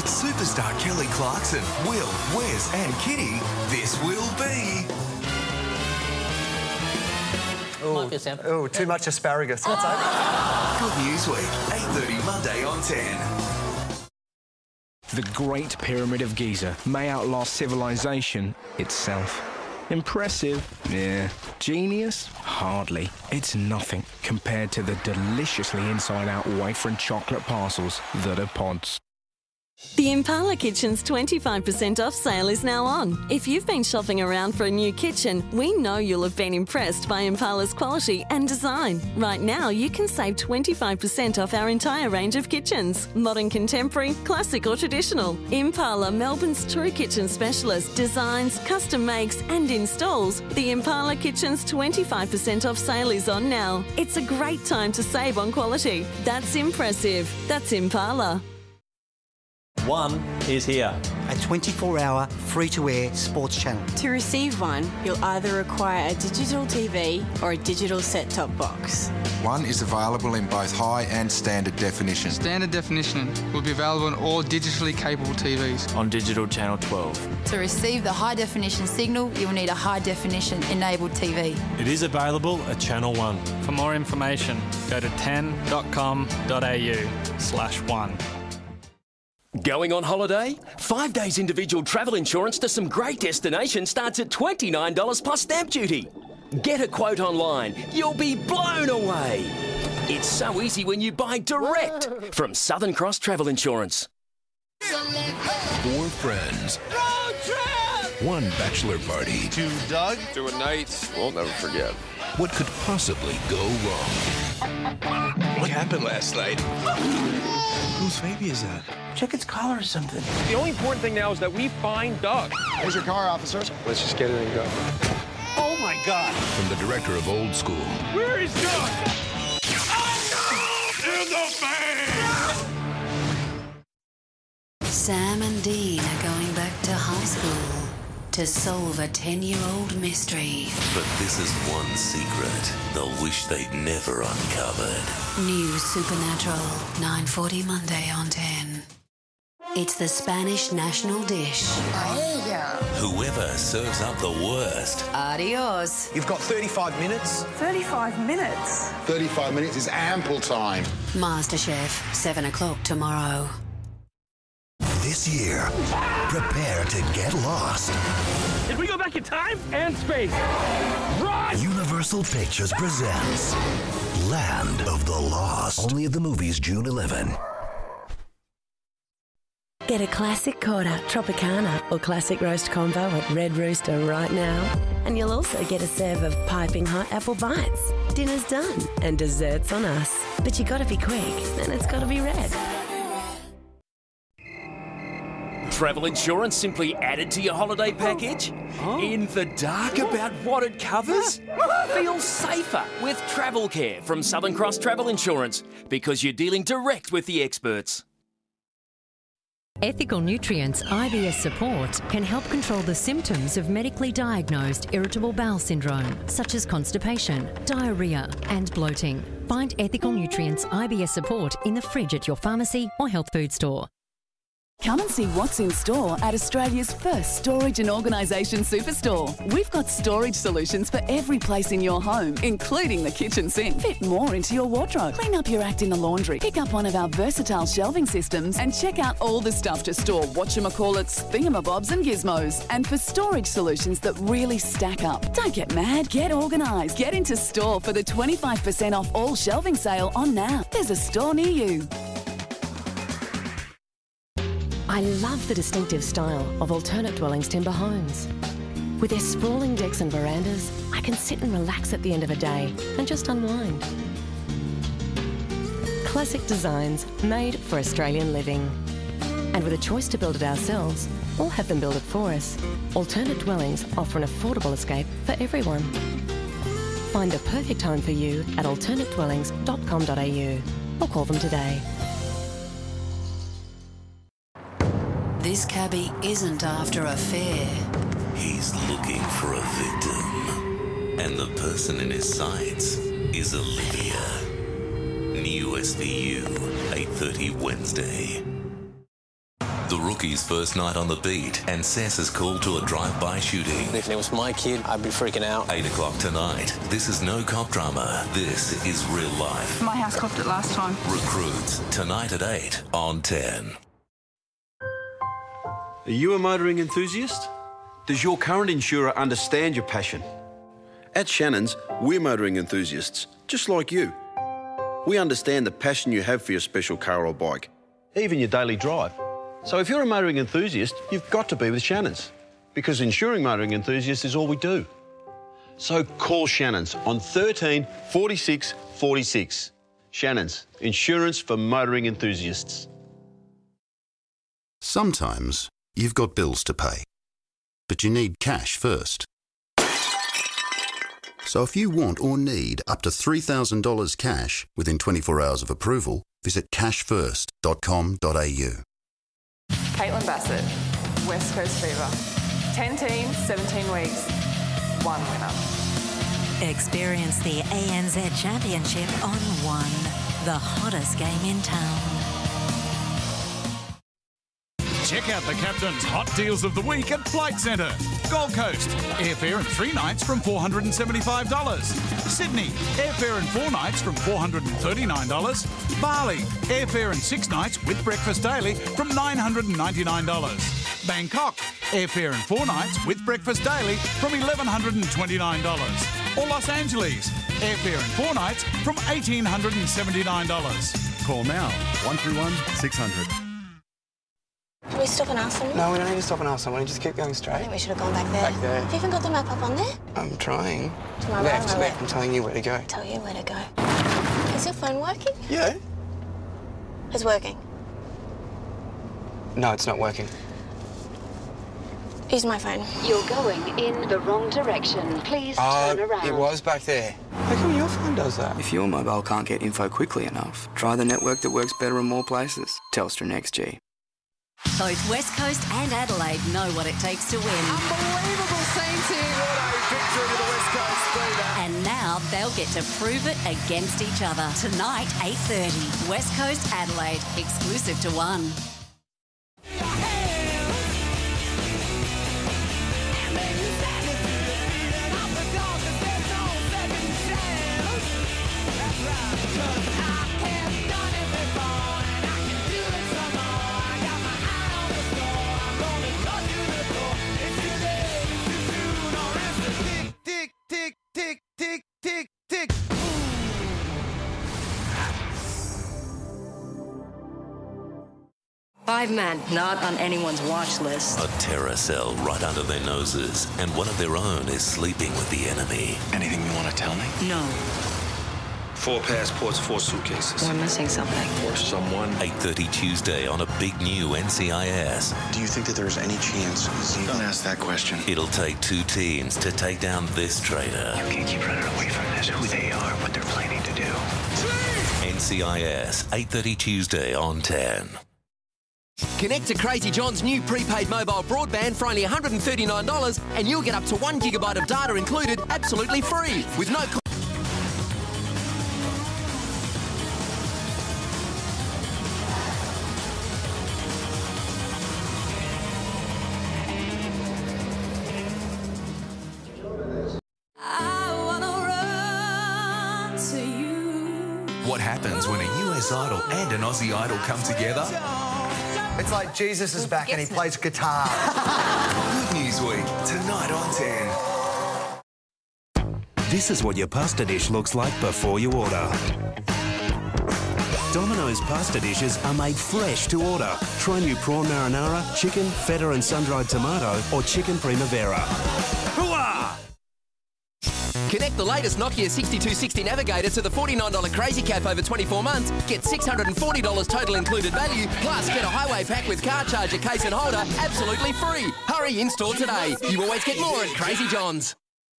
With superstar Kelly Clarkson, Will, Wes and Kitty, this will be... Oh, too much asparagus. That's over. Good News Week, 8:30 Monday on 10. The Great Pyramid of Giza may outlast civilization itself. Impressive? Yeah. Genius? Hardly. It's nothing compared to the deliciously inside-out wafer and chocolate parcels that are pods. The Impala Kitchens 25% off sale is now on. If you've been shopping around for a new kitchen, we know you'll have been impressed by Impala's quality and design. Right now, you can save 25% off our entire range of kitchens. Modern, contemporary, classic or traditional. Impala, Melbourne's true kitchen specialist, designs, custom makes and installs. The Impala Kitchens 25% off sale is on now. It's a great time to save on quality. That's impressive. That's Impala. One is here. A 24-hour, free-to-air sports channel. To receive one, you'll either require a digital TV or a digital set-top box. One is available in both high and standard definition. Standard definition will be available on all digitally capable TVs. On digital channel 12. To receive the high-definition signal, you'll need a high-definition enabled TV. It is available at Channel 1. For more information, go to 10.com.au/1. Going on holiday? 5 days individual travel insurance to some great destinations starts at $29 plus stamp duty. Get a quote online. You'll be blown away. It's so easy when you buy direct from Southern Cross Travel Insurance. 4 friends. Road trip! 1 bachelor party. 2 Doug. 2 a night we'll never forget. What could possibly go wrong? What happened last night? Whose baby is that? Check its collar or something. The only important thing now is that we find Doug. Here's your car, officers. Let's just get it and go. Oh, my God. From the director of Old School. Where is Doug? Oh, no! In the van! Sam and Dean are going back to high school to solve a 10-year-old mystery. But this is one secret they'll wish they'd never uncovered. New Supernatural, 9:40 Monday on 10. It's the Spanish national dish. Paella. Whoever serves up the worst. Adios. You've got 35 minutes. 35 minutes? 35 minutes is ample time. MasterChef, 7 o'clock tomorrow. This year, prepare to get lost. Did we go back in time and space? Run! Universal Pictures presents Land of the Lost. Only at the movies June 11. Get a classic Coda, Tropicana or classic roast combo at Red Rooster right now. And you'll also get a serve of piping hot apple bites. Dinner's done and dessert's on us. But you gotta be quick and it's gotta be red. Travel insurance simply added to your holiday package? In the dark about what it covers? Feel safer with Travel Care from Southern Cross Travel Insurance because you're dealing direct with the experts. Ethical Nutrients IBS support can help control the symptoms of medically diagnosed irritable bowel syndrome, such as constipation, diarrhoea and bloating. Find Ethical Nutrients IBS support in the fridge at your pharmacy or health food store. Come and see what's in store at Australia's first storage and organisation superstore. We've got storage solutions for every place in your home, including the kitchen sink. Fit more into your wardrobe. Clean up your act in the laundry. Pick up one of our versatile shelving systems and check out all the stuff to store whatchamacallits, thingamabobs and gizmos. And for storage solutions that really stack up. Don't get mad, get organised. Get into store for the 25% off all shelving sale on now. There's a store near you. I love the distinctive style of alternate dwellings timber homes. With their sprawling decks and verandas, I can sit and relax at the end of a day and just unwind. Classic designs made for Australian living. And with a choice to build it ourselves or have them build it for us, alternate dwellings offer an affordable escape for everyone. Find the perfect home for you at alternatedwellings.com.au or call them today. This cabbie isn't after a fare. He's looking for a victim. And the person in his sights is Olivia. New SVU, 8:30 Wednesday. The rookie's first night on the beat and Sess's call to a drive-by shooting. If it was my kid, I'd be freaking out. 8 o'clock tonight. This is no cop drama. This is real life. My house copped it last time. Recruits, tonight at 8 on 10. Are you a motoring enthusiast? Does your current insurer understand your passion? At Shannon's, we're motoring enthusiasts, just like you. We understand the passion you have for your special car or bike, even your daily drive. So if you're a motoring enthusiast, you've got to be with Shannon's, because insuring motoring enthusiasts is all we do. So call Shannon's on 13 46 46. Shannon's, insurance for motoring enthusiasts. Sometimes you've got bills to pay, but you need cash first. So if you want or need up to $3,000 cash within 24 hours of approval, visit cashfirst.com.au. Caitlin Bassett, West Coast Fever. 10 teams, 17 weeks, 1 winner. Experience the ANZ Championship on One, the hottest game in town. Check out the captain's hot deals of the week at Flight Centre. Gold Coast, airfare and 3 nights from $475. Sydney, airfare and 4 nights from $439. Bali, airfare and 6 nights with breakfast daily from $999. Bangkok, airfare and 4 nights with breakfast daily from $1,129. Or Los Angeles, airfare and 4 nights from $1,879. Call now, 131 600. Can we stop and ask them? No, we don't need to stop and ask someone. We just keep going straight. I think we should have gone back there. Back there. Have you even got the map up on there? I'm trying. To my right, left, my left. I'm telling you where to go. Tell you where to go. Is your phone working? Yeah. It's working. No, it's not working. Use my phone. You're going in the wrong direction. Please turn around. It was back there. How come your phone does that? If your mobile can't get info quickly enough, try the network that works better in more places. Telstra NextG. Both West Coast and Adelaide know what it takes to win. Unbelievable scenes here. What a victory to the West Coast Fever. And now they'll get to prove it against each other. Tonight, 8:30. West Coast Adelaide, exclusive to One. Five men, not on anyone's watch list. A terror cell right under their noses, and one of their own is sleeping with the enemy. Anything you want to tell me? No. 4 passports, 4 suitcases. We're missing something. Or someone. 8:30 Tuesday on a big new NCIS. Do you think that there's any chance? Don't ask that question. It'll take 2 teams to take down this traitor. You can't keep running away from this. Who they are, what they're planning to do. NCIS, 8:30 Tuesday on 10. Connect to Crazy John's new prepaid mobile broadband for only $139 and you'll get up to 1 gigabyte of data included absolutely free with no cost. What happens when a US Idol and an Aussie Idol come together? It's like Jesus is back and he plays guitar. Good News Week, tonight on 10. This is what your pasta dish looks like before you order. Domino's pasta dishes are made fresh to order. Try new prawn marinara, chicken, feta and sun-dried tomato, or chicken primavera. Hooah! Connect the latest Nokia 6260 Navigator to the $49 Crazy Cap over 24 months. Get $640 total included value, plus get a highway pack with car charger, case and holder absolutely free. Hurry, in-store today. You always get more at Crazy John's.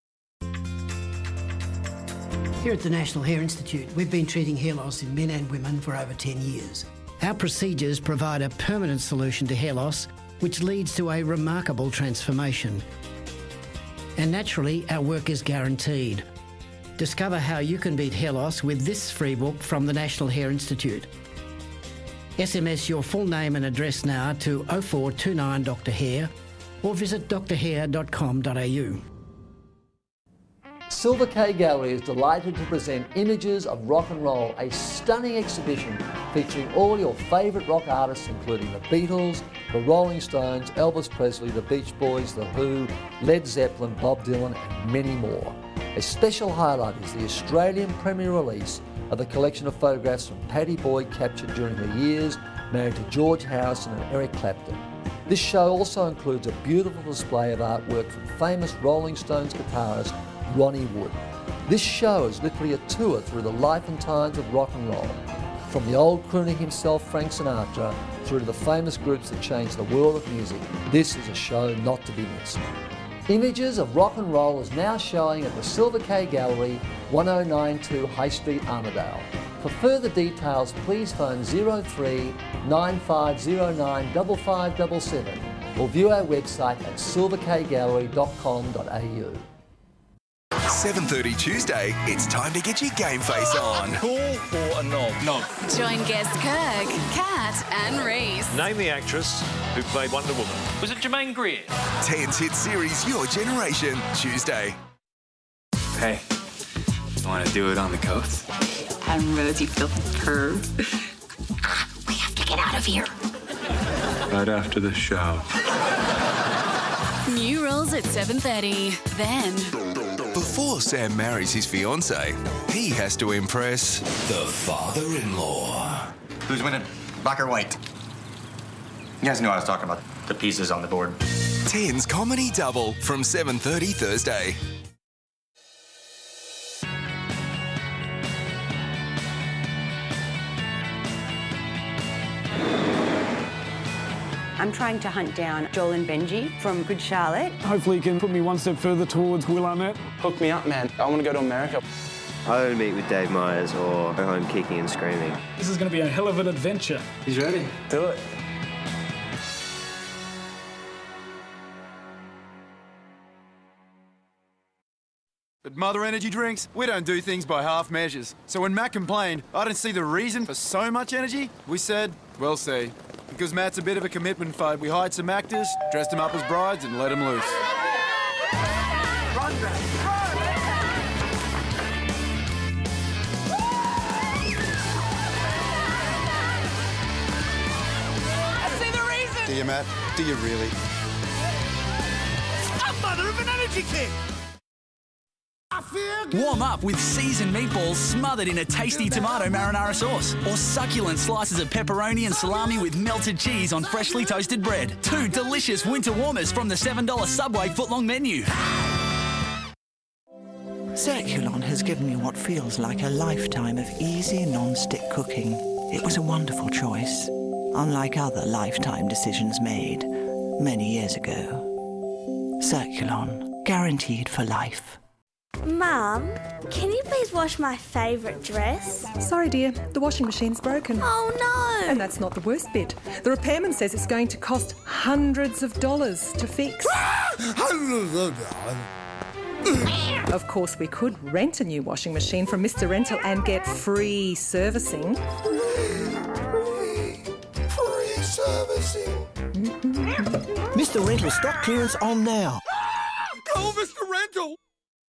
Here at the National Hair Institute, we've been treating hair loss in men and women for over 10 years. Our procedures provide a permanent solution to hair loss, which leads to a remarkable transformation. And naturally, our work is guaranteed. Discover how you can beat hair loss with this free book from the National Hair Institute. SMS your full name and address now to 0429 Dr Hare or visit drhare.com.au. Silver K Gallery is delighted to present Images of Rock and Roll, a stunning exhibition featuring all your favourite rock artists including the Beatles, the Rolling Stones, Elvis Presley, the Beach Boys, the Who, Led Zeppelin, Bob Dylan and many more. A special highlight is the Australian premiere release of the collection of photographs from Paddy Boyd captured during her years married to George Harrison and Eric Clapton. This show also includes a beautiful display of artwork from famous Rolling Stones guitarist Ronnie Wood. This show is literally a tour through the life and times of rock and roll. From the old crooner himself, Frank Sinatra, through to the famous groups that changed the world of music, this is a show not to be missed. Images of Rock and Roll is now showing at the Silver K Gallery, 1092 High Street, Armidale. For further details, please phone 03 9509 5577 or view our website at silverkgallery.com.au. 7:30 Tuesday, it's time to get your game face on. Call for a knob. Knob. Join guests Kirk, Kat and Reese. Name the actress who played Wonder Woman. Was it Jermaine Greer? 10's hit series, Your Generation, Tuesday. Hey, you want to do it on the coast? And Rosie feels perv. We have to get out of here. Right after the show. New rules at 7:30. Then, Before Sam marries his fiancée, he has to impress the father-in-law. Who's winning, black or white? You guys knew I was talking about the pieces on the board. 10's Comedy Double from 7:30 Thursday. I'm trying to hunt down Joel and Benji from Good Charlotte. Hopefully you can put me one step further towards Will Arnett. Hook me up, man. I want to go to America. I want to meet with Dave Myers or go home kicking and screaming. This is going to be a hell of an adventure. He's ready. Do it. At Mother Energy Drinks, we don't do things by half measures. So when Matt complained, I didn't see the reason for so much energy, we said, we'll see. Because Matt's a bit of a commitment fud, we hired some actors, dressed them up as brides and let them loose. Run, Matt, run! I see the reason! Do you, Matt? Do you really? I'm mother of an energy kick! Warm up with seasoned meatballs smothered in a tasty tomato marinara sauce, or succulent slices of pepperoni and salami with melted cheese on freshly toasted bread. 2 delicious winter warmers from the $7 Subway footlong menu. Circulon has given me what feels like a lifetime of easy non-stick cooking. It was a wonderful choice, unlike other lifetime decisions made many years ago. Circulon, guaranteed for life. Mum, can you please wash my favourite dress? Sorry, dear. The washing machine's broken. Oh, no! And that's not the worst bit. The repairman says it's going to cost hundreds of dollars to fix. Of course, we could rent a new washing machine from Mr. Rental and get free servicing. Free servicing. Mr. Rental stock clearance on now. Call Mr. Rental!